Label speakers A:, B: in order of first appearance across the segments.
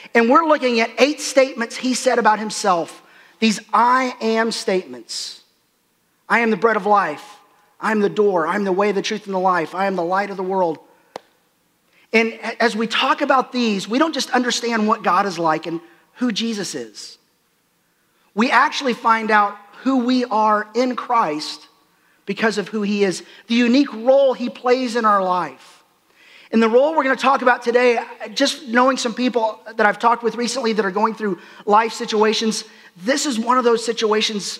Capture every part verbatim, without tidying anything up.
A: And we're looking at eight statements he said about himself. These I am statements. I am the bread of life. I am the door. I am the way, the truth, and the life. I am the light of the world. And as we talk about these, we don't just understand what God is like and who Jesus is. We actually find out who we are in Christ because of who he is, the unique role he plays in our life. And the role we're going to talk about today, just knowing some people that I've talked with recently that are going through life situations, this is one of those situations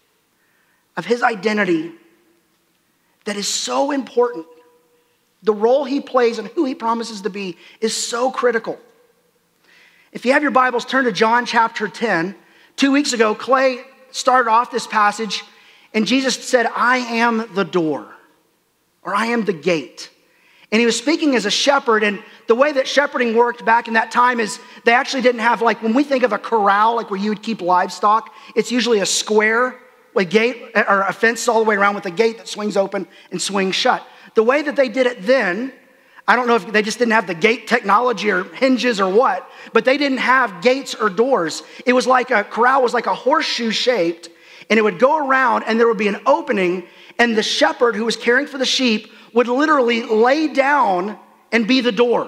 A: of his identity that is so important. The role he plays and who he promises to be is so critical. If you have your Bibles, turn to John chapter ten. Two weeks ago, Clay started off this passage and Jesus said, I am the door, or I am the gate. And he was speaking as a shepherd, and the way that shepherding worked back in that time is they actually didn't have, like when we think of a corral, like where you would keep livestock, it's usually a square with gate or a fence all the way around with a gate that swings open and swings shut. The way that they did it then, I don't know if they just didn't have the gate technology or hinges or what, but they didn't have gates or doors. It was like a corral was like a horseshoe shaped, and it would go around and there would be an opening, and the shepherd who was caring for the sheep would literally lay down and be the door.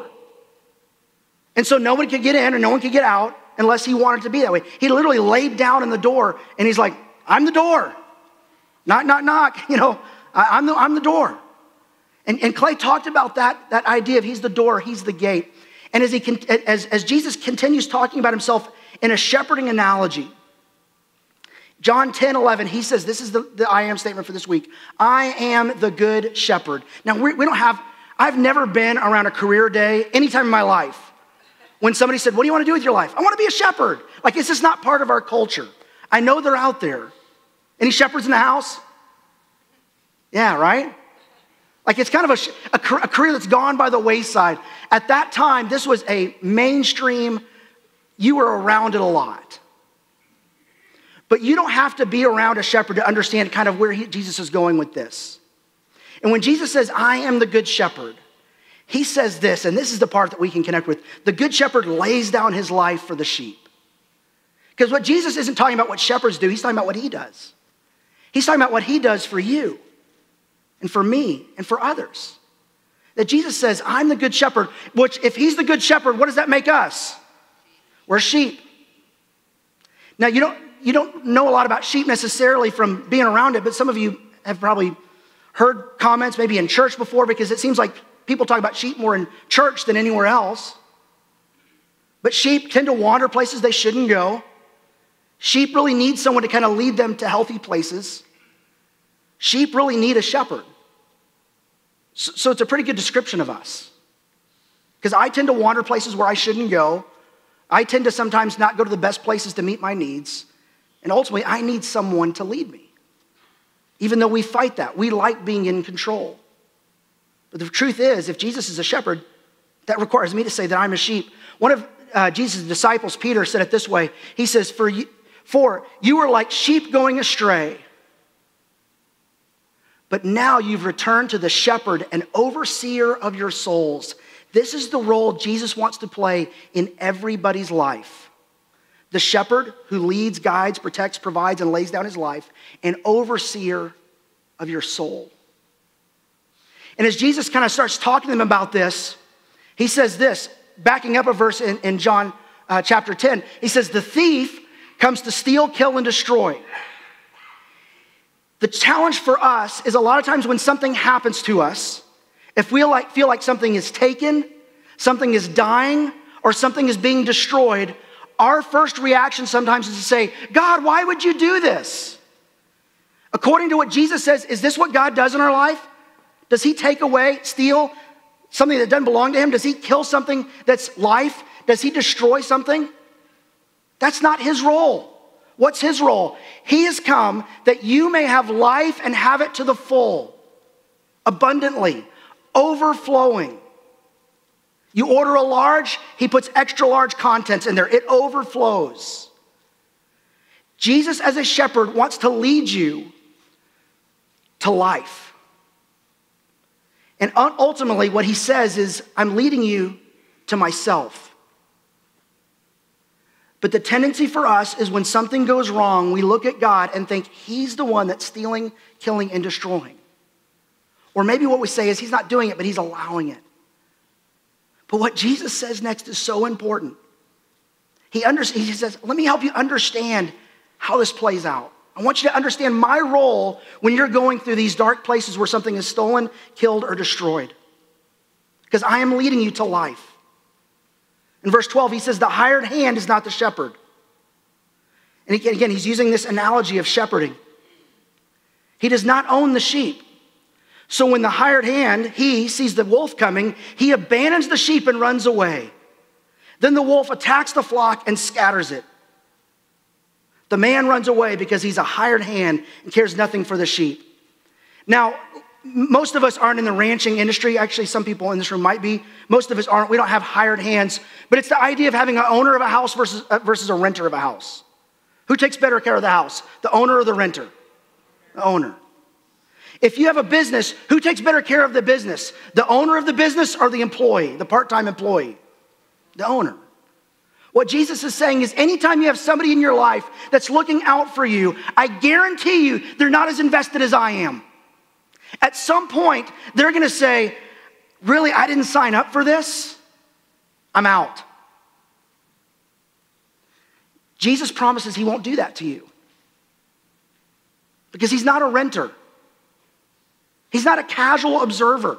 A: And so no one could get in and no one could get out unless he wanted to be that way. He literally laid down in the door and he's like, I'm the door. Knock, knock, knock. You know, I, I'm, the, I'm the door. And, and Clay talked about that, that idea of he's the door, he's the gate. And as, he, as, as Jesus continues talking about himself in a shepherding analogy, John ten eleven, he says, this is the, the I am statement for this week. I am the good shepherd. Now, we, we don't have, I've never been around a career day anytime in my life when somebody said, what do you want to do with your life? I want to be a shepherd. Like, it's just not part of our culture. I know they're out there. Any shepherds in the house? Yeah, right? Like, it's kind of a, a, a career that's gone by the wayside. At that time, this was a mainstream, you were around it a lot. But you don't have to be around a shepherd to understand kind of where he, Jesus is going with this. And when Jesus says, I am the good shepherd, he says this, and this is the part that we can connect with. The good shepherd lays down his life for the sheep. Because what Jesus isn't talking about what shepherds do, he's talking about what he does. He's talking about what he does for you and for me and for others. That Jesus says, I'm the good shepherd, which if he's the good shepherd, what does that make us? We're sheep. Now, you don't, you don't know a lot about sheep necessarily from being around it, but some of you have probably heard comments maybe in church before, because it seems like people talk about sheep more in church than anywhere else. But sheep tend to wander places they shouldn't go. Sheep really need someone to kind of lead them to healthy places. Sheep really need a shepherd. So, so it's a pretty good description of us. Because I tend to wander places where I shouldn't go. I tend to sometimes not go to the best places to meet my needs. And ultimately, I need someone to lead me. Even though we fight that. We like being in control. But the truth is, if Jesus is a shepherd, that requires me to say that I'm a sheep. One of uh, Jesus' disciples, Peter, said it this way. He says, for you, for you were like sheep going astray. But now you've returned to the shepherd and overseer of your souls. This is the role Jesus wants to play in everybody's life. The shepherd who leads, guides, protects, provides, and lays down his life, an overseer of your soul. And as Jesus kind of starts talking to them about this, he says this, backing up a verse in, in John uh, chapter ten, he says, the thief comes to steal, kill, and destroy. The challenge for us is a lot of times when something happens to us, if we like, feel like something is taken, something is dying, or something is being destroyed, our first reaction sometimes is to say, God, why would you do this? According to what Jesus says, is this what God does in our life? Does he take away, steal something that doesn't belong to him? Does he kill something that's life? Does he destroy something? That's not his role. What's his role? He has come that you may have life and have it to the full, abundantly, overflowing. You order a large, he puts extra large contents in there. It overflows. Jesus as a shepherd wants to lead you to life. And ultimately what he says is, I'm leading you to myself. But the tendency for us is when something goes wrong, we look at God and think he's the one that's stealing, killing, and destroying. Or maybe what we say is he's not doing it, but he's allowing it. But what Jesus says next is so important. He, under, he says, let me help you understand how this plays out. I want you to understand my role when you're going through these dark places where something is stolen, killed, or destroyed. Because I am leading you to life. In verse twelve, he says, the hired hand is not the shepherd. And again, again, he's using this analogy of shepherding. He does not own the sheep. So when the hired hand, he sees the wolf coming, he abandons the sheep and runs away. Then the wolf attacks the flock and scatters it. The man runs away because he's a hired hand and cares nothing for the sheep. Now, most of us aren't in the ranching industry. Actually, some people in this room might be. Most of us aren't. We don't have hired hands. But it's the idea of having an owner of a house versus, uh, versus a renter of a house. Who takes better care of the house? The owner or the renter? The owner. If you have a business, who takes better care of the business? The owner of the business or the employee, the part-time employee? The owner. What Jesus is saying is anytime you have somebody in your life that's looking out for you, I guarantee you they're not as invested as I am. At some point, they're going to say, really, I didn't sign up for this. I'm out. Jesus promises he won't do that to you. Because he's not a renter. He's not a casual observer.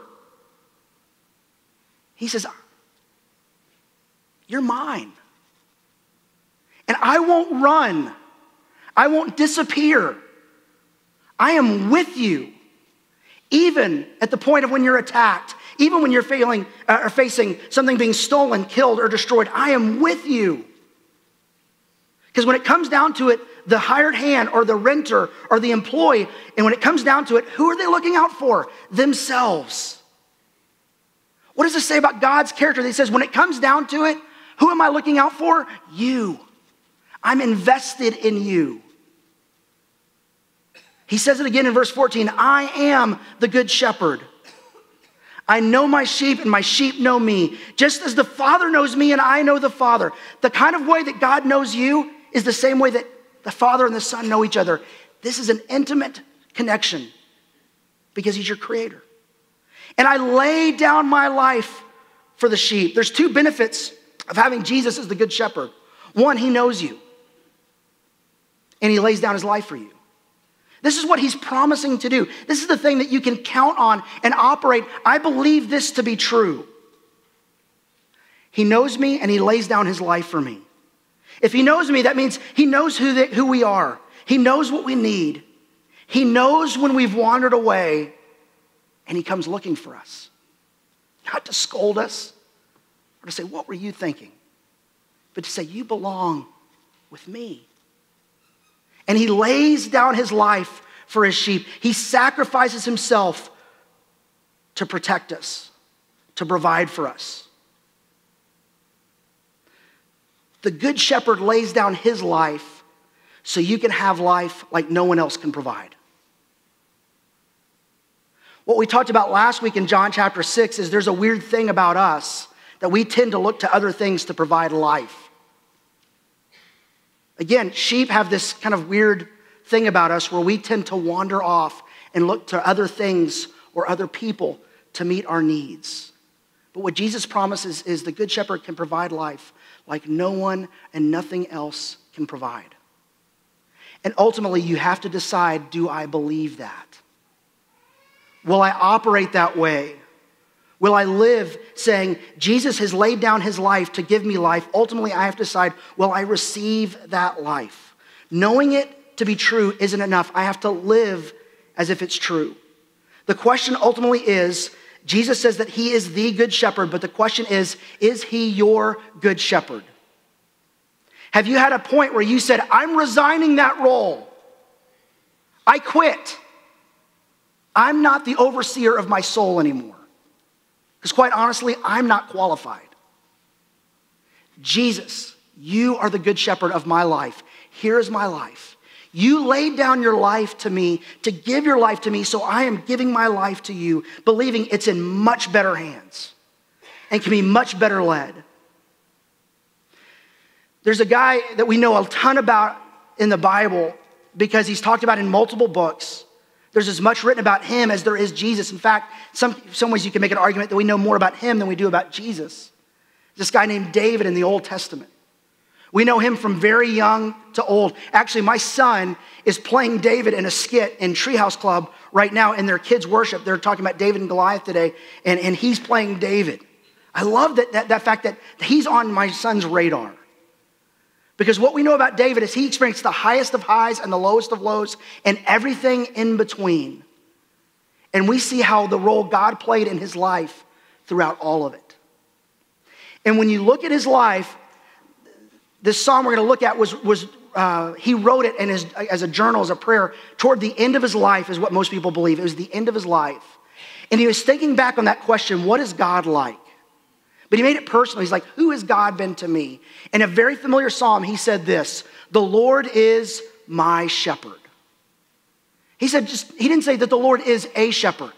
A: He says, you're mine. And I won't run. I won't disappear. I am with you. Even at the point of when you're attacked, even when you're failing, uh, or facing something being stolen, killed, or destroyed, I am with you. Because when it comes down to it, the hired hand or the renter or the employee, and when it comes down to it, who are they looking out for? Themselves. What does this say about God's character? He says, when it comes down to it, who am I looking out for? You. I'm invested in you. He says it again in verse fourteen, I am the good shepherd. I know my sheep and my sheep know me, just as the Father knows me and I know the Father. The kind of way that God knows you is the same way that the Father and the Son know each other. This is an intimate connection because he's your creator. And I lay down my life for the sheep. There's two benefits of having Jesus as the good shepherd. One, he knows you and he lays down his life for you. This is what he's promising to do. This is the thing that you can count on and operate. I believe this to be true. He knows me and he lays down his life for me. If he knows me, that means he knows who, the, who we are. He knows what we need. He knows when we've wandered away and he comes looking for us. Not to scold us or to say, what were you thinking? But to say, you belong with me. And he lays down his life for his sheep. He sacrifices himself to protect us, to provide for us. The good shepherd lays down his life so you can have life like no one else can provide. What we talked about last week in John chapter six is there's a weird thing about us that we tend to look to other things to provide life. Again, sheep have this kind of weird thing about us where we tend to wander off and look to other things or other people to meet our needs. But what Jesus promises is the good shepherd can provide life like no one and nothing else can provide. And ultimately, you have to decide, do I believe that? Will I operate that way? Will I live saying, Jesus has laid down his life to give me life? Ultimately, I have to decide, will I receive that life? Knowing it to be true isn't enough. I have to live as if it's true. The question ultimately is, Jesus says that he is the good shepherd, but the question is, is he your good shepherd? Have you had a point where you said, I'm resigning that role. I quit. I'm not the overseer of my soul anymore. Because quite honestly, I'm not qualified. Jesus, you are the good shepherd of my life. Here is my life. You laid down your life to me to give your life to me, so I am giving my life to you, believing it's in much better hands and can be much better led. There's a guy that we know a ton about in the Bible because he's talked about in multiple books. There's as much written about him as there is Jesus. In fact, some, some ways you can make an argument that we know more about him than we do about Jesus. This guy named David in the Old Testament. We know him from very young to old. Actually, my son is playing David in a skit in Treehouse Club right now in their kids' worship. They're talking about David and Goliath today, and, and he's playing David. I love that, that, that fact that he's on my son's radar. Because what we know about David is he experienced the highest of highs and the lowest of lows and everything in between. And we see how the role God played in his life throughout all of it. And when you look at his life, this psalm we're going to look at was, was uh, he wrote it in his, as a journal, as a prayer, toward the end of his life is what most people believe. It was the end of his life. And he was thinking back on that question, what is God like? But he made it personal. He's like, who has God been to me? In a very familiar psalm, he said this, the Lord is my shepherd. He said, just, he didn't say that the Lord is a shepherd.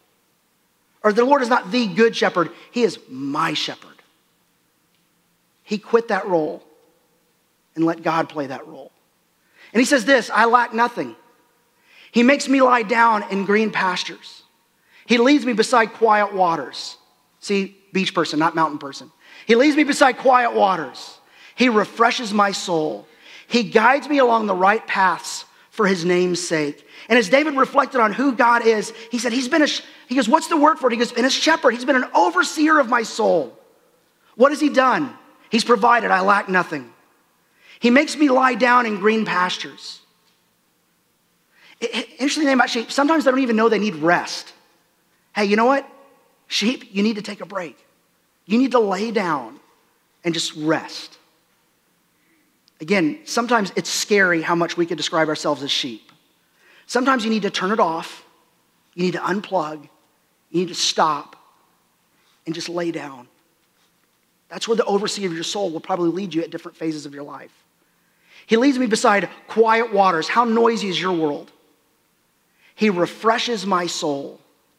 A: Or the Lord is not the good shepherd. He is my shepherd. He quit that role and let God play that role. And he says this, I lack nothing. He makes me lie down in green pastures. He leads me beside quiet waters. See, beach person, not mountain person. He leads me beside quiet waters. He refreshes my soul. He guides me along the right paths for his name's sake. And as David reflected on who God is, he said, he's been a, he goes, what's the word for it? He goes, been a shepherd. He's been an overseer of my soul. What has he done? He's provided, I lack nothing. He makes me lie down in green pastures. Interesting thing about sheep, sometimes they don't even know they need rest. Hey, you know what? Sheep, you need to take a break. You need to lay down and just rest. Again, sometimes it's scary how much we could describe ourselves as sheep. Sometimes you need to turn it off. You need to unplug. You need to stop and just lay down. That's where the overseer of your soul will probably lead you at different phases of your life. He leads me beside quiet waters. How noisy is your world? He refreshes my soul.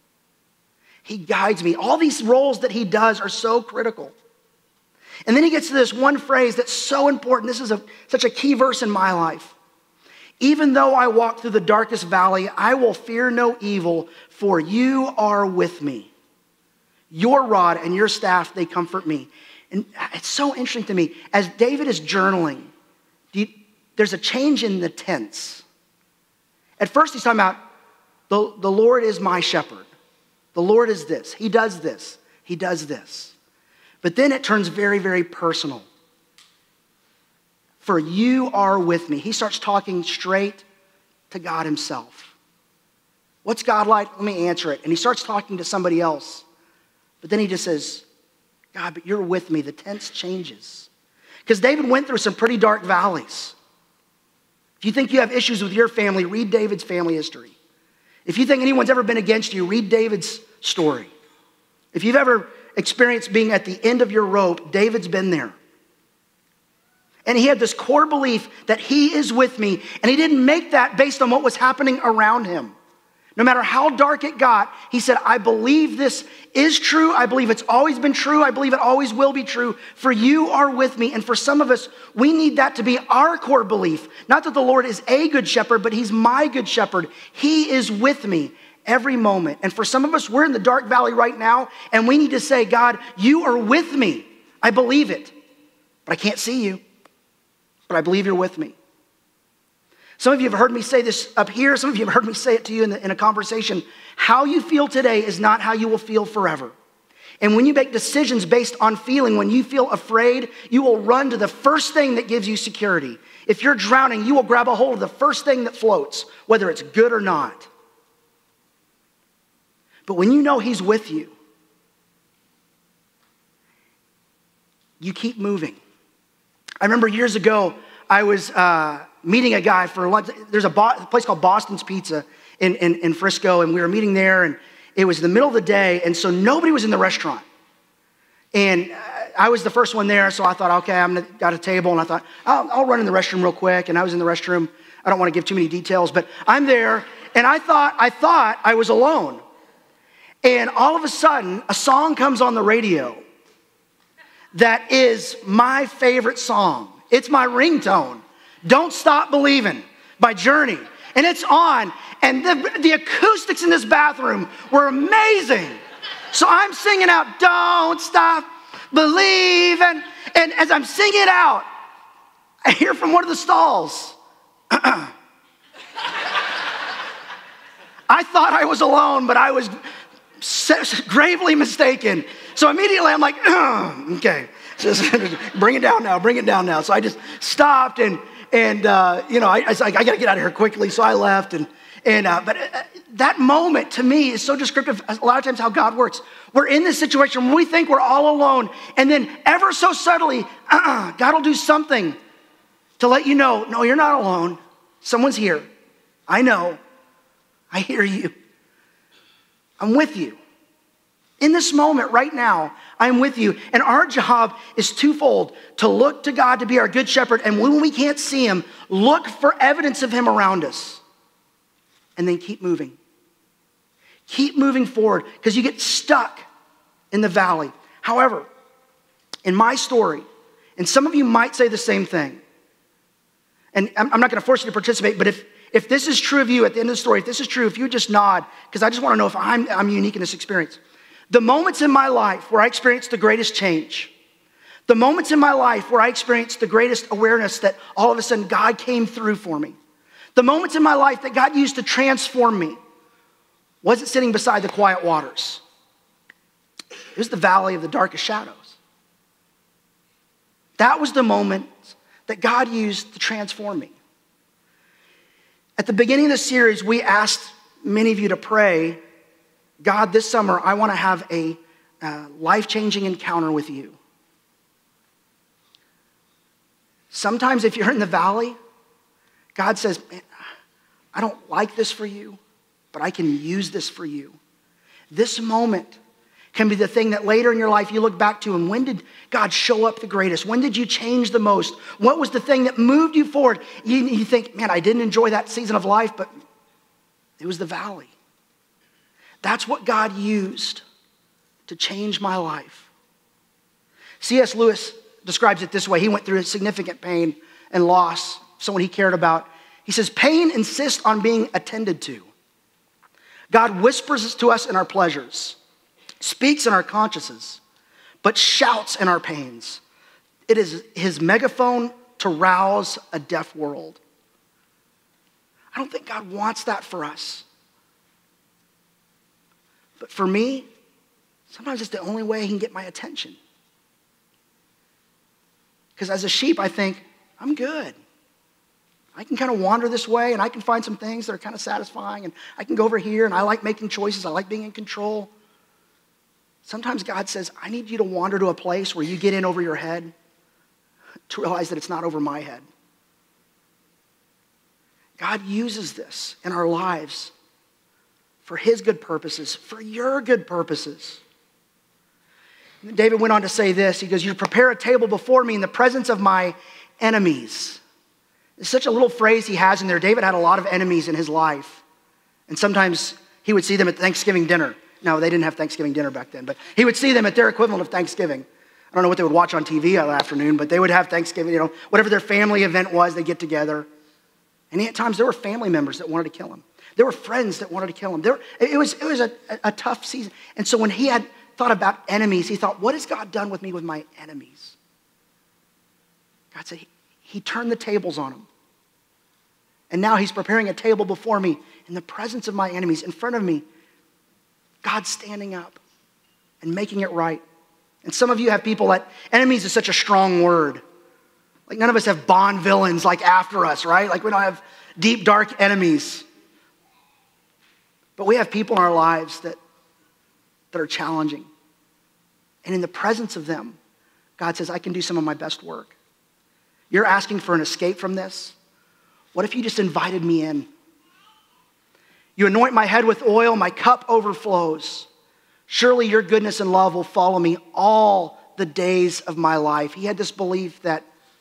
A: He guides me. All these roles that he does are so critical. And then he gets to this one phrase that's so important. This is a, such a key verse in my life. Even though I walk through the darkest valley, I will fear no evil, for you are with me. Your rod and your staff, they comfort me. And it's so interesting to me. As David is journaling, you, there's a change in the tense. At first he's talking about, the, the Lord is my shepherd. The Lord is this. He does this. He does this. But then it turns very, very personal. For you are with me. He starts talking straight to God himself. What's God like? Let me answer it. And he starts talking to somebody else. But then he just says, God, but you're with me. The tense changes. Because David went through some pretty dark valleys. If you think you have issues with your family, read David's family history. If you think anyone's ever been against you, read David's story. If you've ever experienced being at the end of your rope, David's been there. And he had this core belief that he is with me, and he didn't make that based on what was happening around him. No matter how dark it got, he said, I believe this is true. I believe it's always been true. I believe it always will be true. For you are with me. And for some of us, we need that to be our core belief. Not that the Lord is a good shepherd, but he's my good shepherd. He is with me every moment. And for some of us, we're in the dark valley right now, and we need to say, God, you are with me. I believe it, but I can't see you, but I believe you're with me. Some of you have heard me say this up here. Some of you have heard me say it to you in, the, in a conversation. How you feel today is not how you will feel forever. And when you make decisions based on feeling, when you feel afraid, you will run to the first thing that gives you security. If you're drowning, you will grab a hold of the first thing that floats, whether it's good or not. But when you know he's with you, you keep moving. I remember years ago, I was uh, meeting a guy for lunch. There's a, Bo- a place called Boston's Pizza in, in, in Frisco, and we were meeting there, and it was the middle of the day, and so nobody was in the restaurant. And I was the first one there, so I thought, okay, I'm gonna, got a table, and I thought, I'll, I'll run in the restroom real quick, and I was in the restroom. I don't want to give too many details, but I'm there, and I thought, I thought I was alone. And all of a sudden, a song comes on the radio that is my favorite song. It's my ringtone. Don't Stop Believing by Journey. And it's on. And the, the acoustics in this bathroom were amazing. So I'm singing out, don't stop believing. And as I'm singing it out, I hear from one of the stalls, I thought I was alone, but I was gravely mistaken. So immediately I'm like, okay, just bring it down now, bring it down now. So I just stopped and, and uh, you know, I, I was like, I got to get out of here quickly. So I left. And, and uh, but uh, that moment to me is so descriptive a lot of times how God works. We're in this situation when we think we're all alone. And then ever so subtly, uh-uh, God will do something to let you know, no, you're not alone. Someone's here. I know. I hear you. I'm with you. In this moment right now, I'm with you. And our job is twofold: to look to God to be our good shepherd, and when we can't see him, look for evidence of him around us. And then keep moving. Keep moving forward, because you get stuck in the valley. However, in my story, and some of you might say the same thing, and I'm not going to force you to participate, but if, if this is true of you at the end of the story, if this is true, if you would just nod, because I just want to know if I'm, I'm unique in this experience. The moments in my life where I experienced the greatest change, the moments in my life where I experienced the greatest awareness that all of a sudden God came through for me, the moments in my life that God used to transform me, wasn't sitting beside the quiet waters. It was the valley of the darkest shadows. That was the moment that God used to transform me. At the beginning of the series, we asked many of you to pray, God, this summer, I want to have a uh, life-changing encounter with you. Sometimes if you're in the valley, God says, man, I don't like this for you, but I can use this for you. This moment can be the thing that later in your life you look back to, and when did God show up the greatest? When did you change the most? What was the thing that moved you forward? You, you think, man, I didn't enjoy that season of life, but it was the valley. That's what God used to change my life. C S Lewis describes it this way. He went through significant pain and loss, someone he cared about. He says, pain insists on being attended to. God whispers to us in our pleasures, speaks in our consciences, but shouts in our pains. It is his megaphone to rouse a deaf world. I don't think God wants that for us. But for me, sometimes it's the only way he can get my attention. Because as a sheep, I think, I'm good. I can kind of wander this way, and I can find some things that are kind of satisfying, and I can go over here, and I like making choices. I like being in control. Sometimes God says, I need you to wander to a place where you get in over your head to realize that it's not over my head. God uses this in our lives for his good purposes, for your good purposes. David went on to say this. He goes, you prepare a table before me in the presence of my enemies. It's such a little phrase he has in there. David had a lot of enemies in his life. And sometimes he would see them at Thanksgiving dinner. No, they didn't have Thanksgiving dinner back then, but he would see them at their equivalent of Thanksgiving. I don't know what they would watch on T V that afternoon, but they would have Thanksgiving, you know, whatever their family event was, they get together. And at times there were family members that wanted to kill him. There were friends that wanted to kill him. There, it was, it was a, a tough season. And so when he had thought about enemies, he thought, what has God done with me with my enemies? God said, he, he turned the tables on him. And now he's preparing a table before me in the presence of my enemies, in front of me. God's standing up and making it right. And some of you have people that, enemies is such a strong word. Like none of us have Bond villains like after us, right? Like we don't have deep, dark enemies. But we have people in our lives that, that are challenging. And in the presence of them, God says, I can do some of my best work. You're asking for an escape from this? What if you just invited me in? You anoint my head with oil, my cup overflows. Surely your goodness and love will follow me all the days of my life. He had this belief that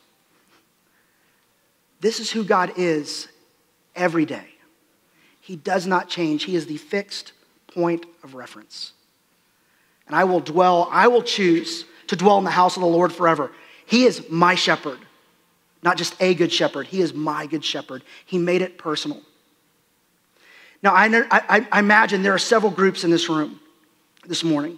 A: this is who God is every day. He does not change. He is the fixed point of reference. And I will dwell, I will choose to dwell in the house of the Lord forever. He is my shepherd. Not just a good shepherd. He is my good shepherd. He made it personal. Now, I, I, I imagine there are several groups in this room this morning.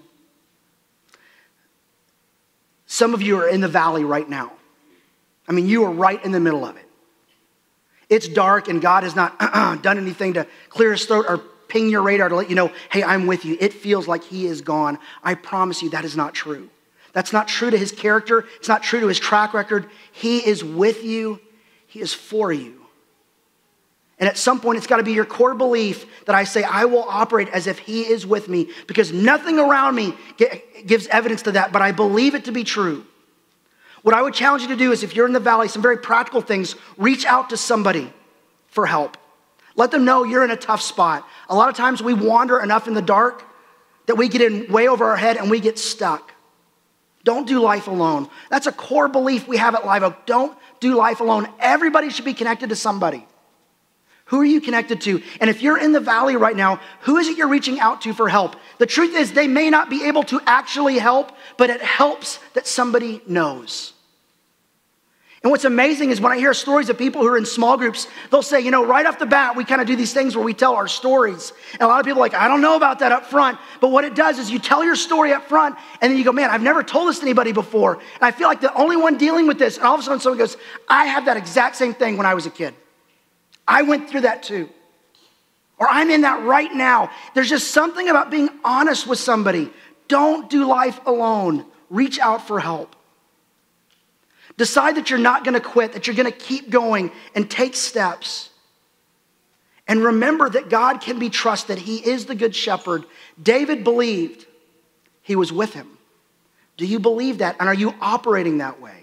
A: Some of you are in the valley right now. I mean, you are right in the middle of it. It's dark and God has not done anything to clear his throat or ping your radar to let you know, hey, I'm with you. It feels like he is gone. I promise you that is not true. That's not true to his character. It's not true to his track record. He is with you. He is for you. And at some point, it's got to be your core belief that I say, I will operate as if he is with me, because nothing around me gives evidence to that, but I believe it to be true. What I would challenge you to do is, if you're in the valley, some very practical things, reach out to somebody for help. Let them know you're in a tough spot. A lot of times we wander enough in the dark that we get in way over our head and we get stuck. Don't do life alone. That's a core belief we have at Live Oak. Don't do life alone. Everybody should be connected to somebody. Who are you connected to? And if you're in the valley right now, who is it you're reaching out to for help? The truth is, they may not be able to actually help, but it helps that somebody knows. And what's amazing is when I hear stories of people who are in small groups, they'll say, you know, right off the bat, we kind of do these things where we tell our stories. And a lot of people are like, I don't know about that up front. But what it does is you tell your story up front, and then you go, man, I've never told this to anybody before. And I feel like the only one dealing with this. And all of a sudden someone goes, I had that exact same thing when I was a kid. I went through that too. Or I'm in that right now. There's just something about being honest with somebody. Don't do life alone. Reach out for help. Decide that you're not going to quit, that you're going to keep going and take steps. And remember that God can be trusted. He is the good shepherd. David believed he was with him. Do you believe that? And are you operating that way?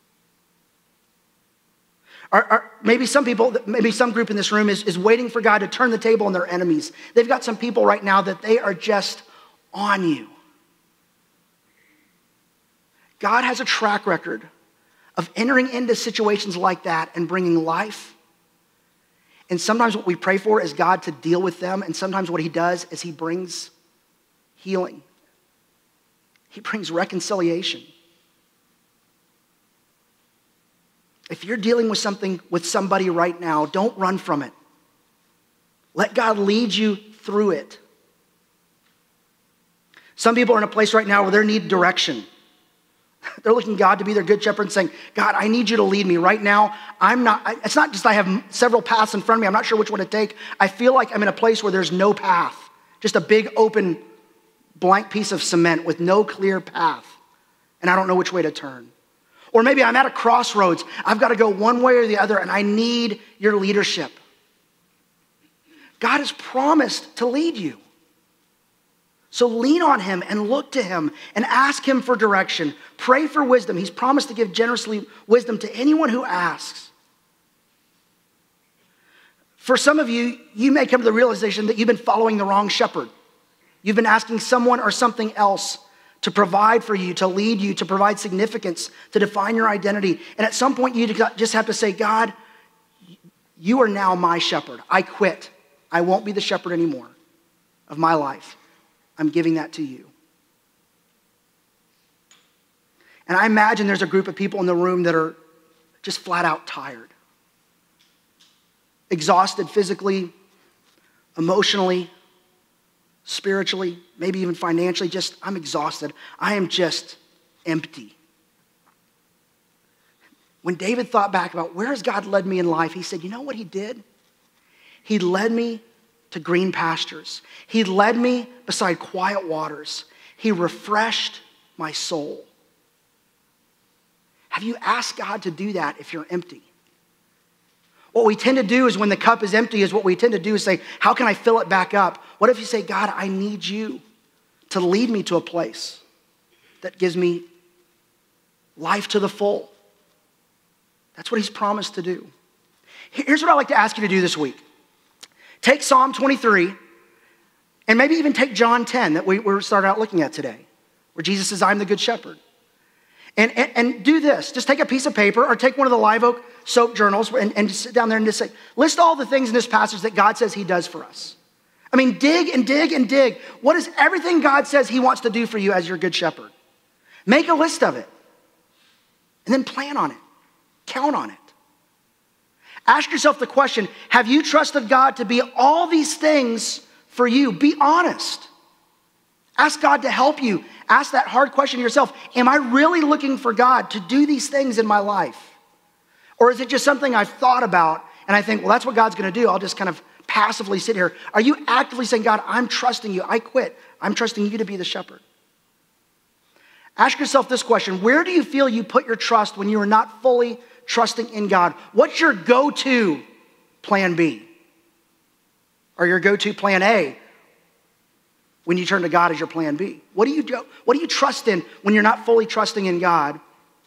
A: Or, or maybe some people, maybe some group in this room is, is waiting for God to turn the table on their enemies. They've got some people right now that they are just on you. God has a track record of entering into situations like that and bringing life. And sometimes what we pray for is God to deal with them. And sometimes what he does is he brings healing. He brings reconciliation. If you're dealing with something with somebody right now, don't run from it. Let God lead you through it. Some people are in a place right now where they need direction. They're looking God to be their good shepherd and saying, God, I need you to lead me right now. I'm not, it's not just I have several paths in front of me. I'm not sure which one to take. I feel like I'm in a place where there's no path. Just a big open blank piece of cement with no clear path. And I don't know which way to turn. Or maybe I'm at a crossroads. I've got to go one way or the other, and I need your leadership. God has promised to lead you. So lean on him and look to him and ask him for direction. Pray for wisdom. He's promised to give generously wisdom to anyone who asks. For some of you, you may come to the realization that you've been following the wrong shepherd. You've been asking someone or something else to provide for you, to lead you, to provide significance, to define your identity. And at some point, you just have to say, God, you are now my shepherd. I quit. I won't be the shepherd anymore of my life. I'm giving that to you. And I imagine there's a group of people in the room that are just flat out tired. Exhausted physically, emotionally, spiritually, maybe even financially. Just, I'm exhausted. I am just empty. When David thought back about where has God led me in life, he said, you know what he did? He led me to green pastures. He led me beside quiet waters. He refreshed my soul. Have you asked God to do that if you're empty? What we tend to do is when the cup is empty is what we tend to do is say, how can I fill it back up? What if you say, God, I need you to lead me to a place that gives me life to the full? That's what he's promised to do. Here's what I'd like to ask you to do this week. Take Psalm twenty-three and maybe even take John ten that we, we started out looking at today, where Jesus says, I'm the good shepherd. And, and, and do this. Just take a piece of paper or take one of the Live Oak soap journals and, and just sit down there and just say, list all the things in this passage that God says he does for us. I mean, dig and dig and dig. What is everything God says he wants to do for you as your good shepherd? Make a list of it. And then plan on it. Count on it. Ask yourself the question, have you trusted God to be all these things for you? Be honest. Ask God to help you. Ask that hard question to yourself. Am I really looking for God to do these things in my life? Or is it just something I've thought about and I think, well, that's what God's going to do. I'll just kind of passively sit here. Are you actively saying, God, I'm trusting you. I quit. I'm trusting you to be the shepherd. Ask yourself this question. Where do you feel you put your trust when you are not fully trusting in God? What's your go-to plan B? Or your go-to plan A when you turn to God as your plan B? What do you do? What do you trust in when you're not fully trusting in God?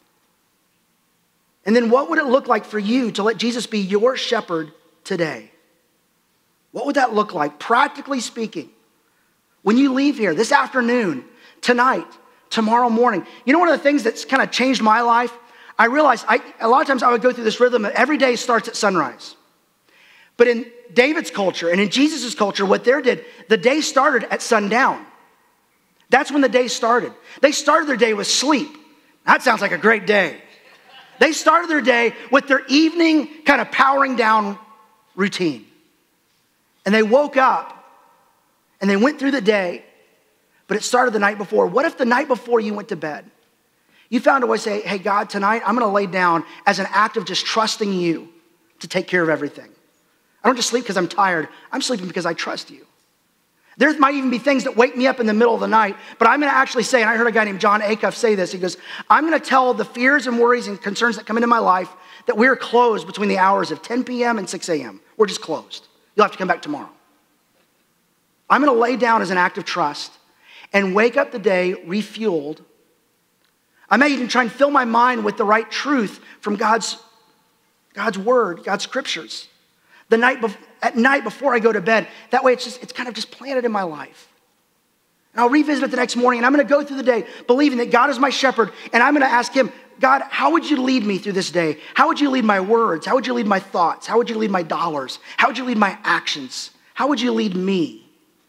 A: And then what would it look like for you to let Jesus be your shepherd today? What would that look like, practically speaking? When you leave here this afternoon, tonight, tomorrow morning. You know, one of the things that's kind of changed my life, I realized I, a lot of times I would go through this rhythm that every day starts at sunrise. But in David's culture and in Jesus' culture, what they did, the day started at sundown. That's when the day started. They started their day with sleep. That sounds like a great day. They started their day with their evening kind of powering down routine. And they woke up and they went through the day, but it started the night before. What if the night before you went to bed, you found a way to say, hey, God, tonight I'm going to lay down as an act of just trusting you to take care of everything. I don't just sleep because I'm tired. I'm sleeping because I trust you. There might even be things that wake me up in the middle of the night, but I'm going to actually say, and I heard a guy named John Acuff say this, he goes, I'm going to tell the fears and worries and concerns that come into my life that we're closed between the hours of ten p.m. and six a.m. We're just closed. You'll have to come back tomorrow. I'm going to lay down as an act of trust and wake up the day refueled. I may even try and fill my mind with the right truth from God's, God's word, God's scriptures. The night bef- at night before I go to bed. That way it's just it's kind of just planted in my life. And I'll revisit it the next morning and I'm going to go through the day believing that God is my shepherd and I'm going to ask him, God, how would you lead me through this day? How would you lead my words? How would you lead my thoughts? How would you lead my dollars? How would you lead my actions? How would you lead me?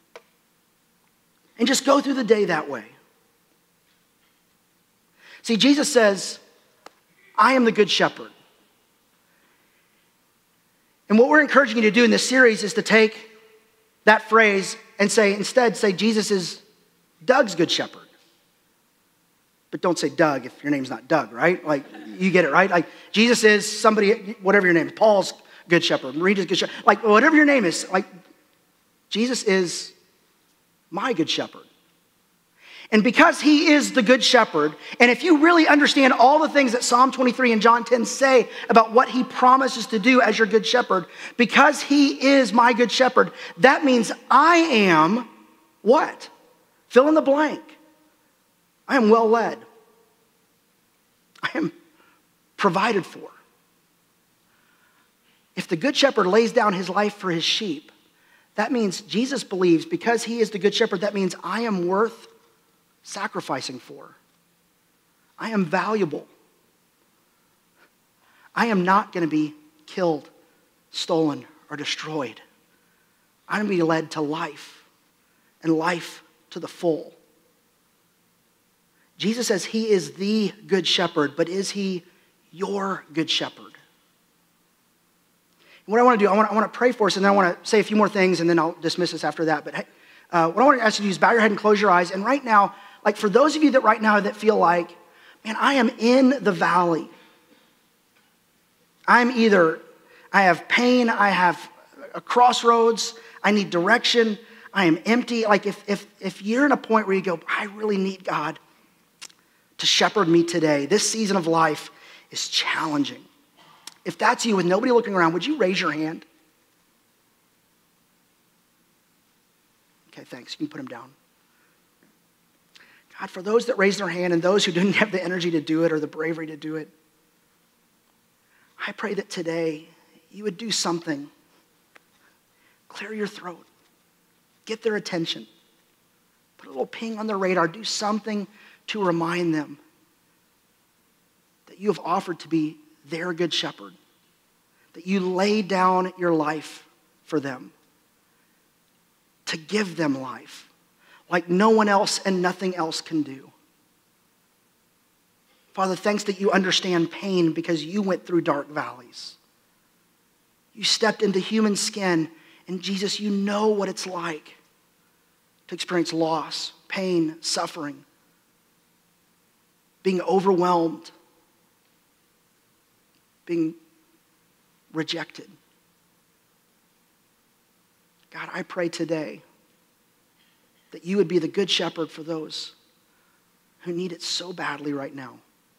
A: And just go through the day that way. See, Jesus says, I am the good shepherd. And what we're encouraging you to do in this series is to take that phrase and say, instead, say Jesus is Doug's good shepherd. But don't say Doug if your name's not Doug, right? Like, you get it, right? Like, Jesus is somebody, whatever your name is, Paul's good shepherd, Marita's good shepherd, like, whatever your name is, like, Jesus is my good shepherd. And because he is the good shepherd, and if you really understand all the things that Psalm twenty-three and John ten say about what he promises to do as your good shepherd, because he is my good shepherd, that means I am what? Fill in the blank. I am well led. I am provided for. If the good shepherd lays down his life for his sheep, that means Jesus believes because he is the good shepherd, that means I am worth sacrificing for. I am valuable. I am not going to be killed, stolen, or destroyed. I'm going to be led to life and life to the full. Jesus says he is the good shepherd, but is he your good shepherd? And what I want to do, I want, I want to pray for us, and then I want to say a few more things, and then I'll dismiss us after that. But uh, what I want to ask you to do is bow your head and close your eyes. And right now, like for those of you that right now that feel like, man, I am in the valley. I'm either, I have pain, I have a crossroads, I need direction, I am empty. Like if, if, if you're in a point where you go, I really need God to shepherd me today. This season of life is challenging. If that's you with nobody looking around, would you raise your hand? Okay, thanks. You can put them down. God, for those that raised their hand and those who didn't have the energy to do it or the bravery to do it, I pray that today you would do something. Clear your throat. Get their attention. Put a little ping on their radar. Do something to remind them that you have offered to be their good shepherd, that you lay down your life for them, to give them life like no one else and nothing else can do. Father, thanks that you understand pain because you went through dark valleys. You stepped into human skin, and Jesus, you know what it's like to experience loss, pain, suffering, being overwhelmed, being rejected. God, I pray today that you would be the good shepherd for those who need it so badly right now.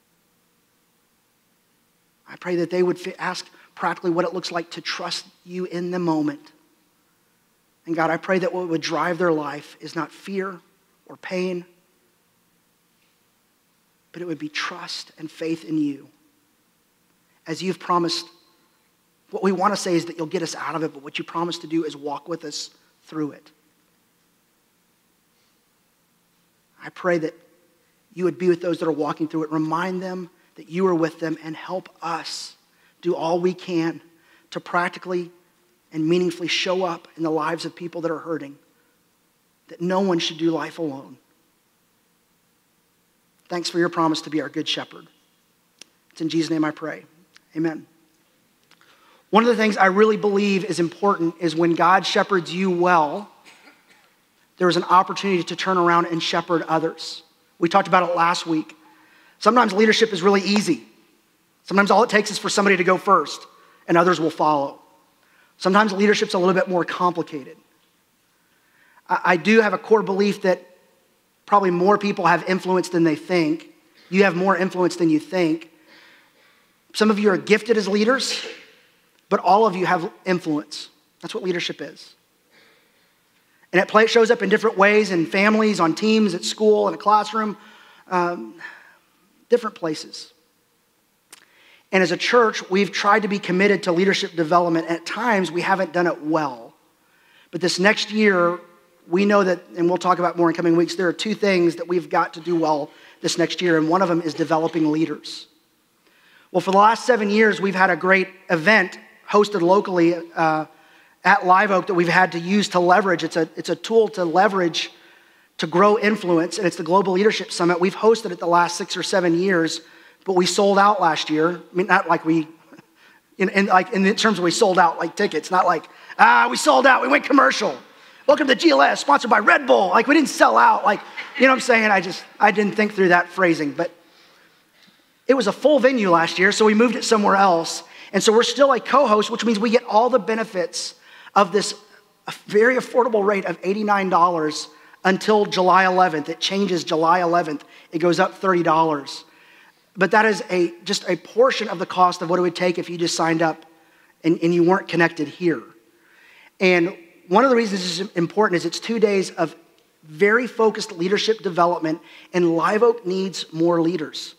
A: I pray that they would ask practically what it looks like to trust you in the moment. And God, I pray that what would drive their life is not fear or pain, but it would be trust and faith in you. As you've promised, what we want to say is that you'll get us out of it, but what you promise to do is walk with us through it. I pray that you would be with those that are walking through it. Remind them that you are with them and help us do all we can to practically and meaningfully show up in the lives of people that are hurting, that no one should do life alone. Thanks for your promise to be our good shepherd. It's in Jesus' name I pray. Amen. One of the things I really believe is important is when God shepherds you well, there is an opportunity to turn around and shepherd others. We talked about it last week. Sometimes leadership is really easy. Sometimes all it takes is for somebody to go first and others will follow. Sometimes leadership's a little bit more complicated. I do have a core belief that probably more people have influence than they think. You have more influence than you think. Some of you are gifted as leaders, but all of you have influence. That's what leadership is. And it play, shows up in different ways in families, on teams, at school, in a classroom, um, different places. And as a church, we've tried to be committed to leadership development. At times, we haven't done it well. But this next year, we know that, and we'll talk about more in coming weeks, there are two things that we've got to do well this next year, and one of them is developing leaders. Well, for the last seven years, we've had a great event hosted locally uh, at Live Oak that we've had to use to leverage. It's a, it's a tool to leverage to grow influence, and it's the Global Leadership Summit. We've hosted it the last six or seven years, but we sold out last year. I mean, not like we, in, in, like in terms of we sold out like tickets, not like, ah, we sold out, we went commercial. Welcome to G L S, sponsored by Red Bull. Like, we didn't sell out. Like, you know what I'm saying? I just, I didn't think through that phrasing, but it was a full venue last year, so we moved it somewhere else. And so we're still a co-host, which means we get all the benefits of this very affordable rate of eighty-nine dollars until July eleventh. It changes July eleventh. It goes up thirty dollars. But that is a just a portion of the cost of what it would take if you just signed up and, and you weren't connected here. And one of the reasons this is important is it's two days of very focused leadership development, and Live Oak needs more leaders.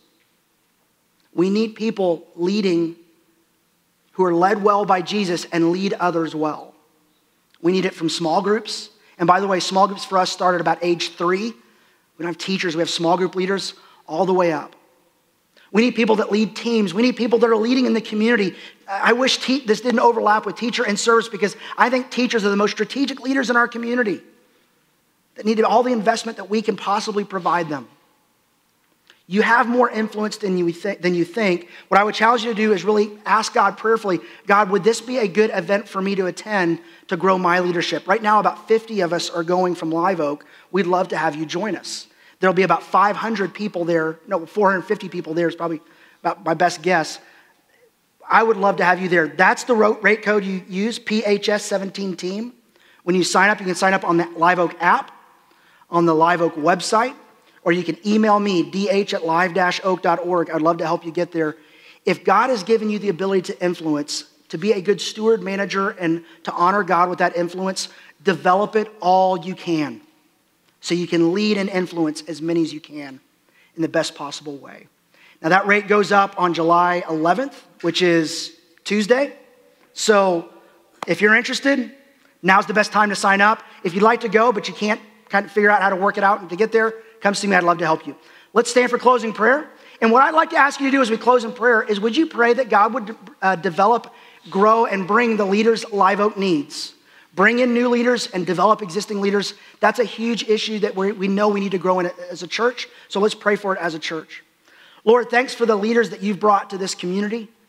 A: We need people leading who are led well by Jesus and lead others well. We need it from small groups. And by the way, small groups for us start at about age three. We don't have teachers, we have small group leaders all the way up. We need people that lead teams. We need people that are leading in the community. I wish te- this didn't overlap with teacher and service, because I think teachers are the most strategic leaders in our community that need all the investment that we can possibly provide them. You have more influence than you, th- than you think. What I would challenge you to do is really ask God prayerfully, God, would this be a good event for me to attend to grow my leadership? Right now, about fifty of us are going from Live Oak. We'd love to have you join us. There'll be about five hundred people there. No, four hundred fifty people there is probably about my best guess. I would love to have you there. That's the rate code you use, P H S seventeen team. When you sign up, you can sign up on the Live Oak app, on the Live Oak website, or you can email me, d h at live dash oak dot org. I'd love to help you get there. If God has given you the ability to influence, to be a good steward, manager, and to honor God with that influence, develop it all you can, so you can lead and influence as many as you can in the best possible way. Now, that rate goes up on July eleventh, which is Tuesday. So if you're interested, now's the best time to sign up. If you'd like to go, but you can't kind of figure out how to work it out and to get there, come see me. I'd love to help you. Let's stand for closing prayer. And what I'd like to ask you to do as we close in prayer is, would you pray that God would uh, develop, grow, and bring the leaders Live Oak needs? Bring in new leaders and develop existing leaders. That's a huge issue that we we know we need to grow in as a church. So let's pray for it as a church. Lord, thanks for the leaders that you've brought to this community.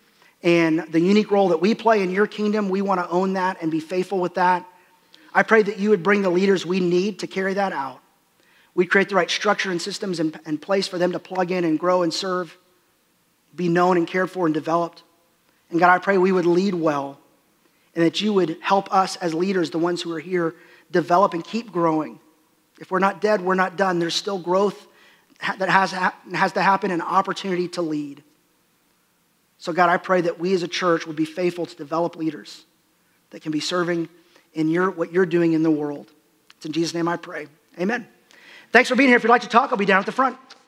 A: and the unique role that we play in your kingdom. We want to own that and be faithful with that. I pray that you would bring the leaders we need to carry that out. We'd create the right structure and systems in, in place for them to plug in and grow and serve, be known and cared for and developed. And God, I pray we would lead well, and that you would help us as leaders, the ones who are here, develop and keep growing. If we're not dead, we're not done. There's still growth that has, has to happen, an opportunity to lead. So God, I pray that we as a church would be faithful to develop leaders that can be serving in your, what you're doing in the world. It's in Jesus' name I pray. Amen. Thanks for being here. If you'd like to talk, I'll be down at the front.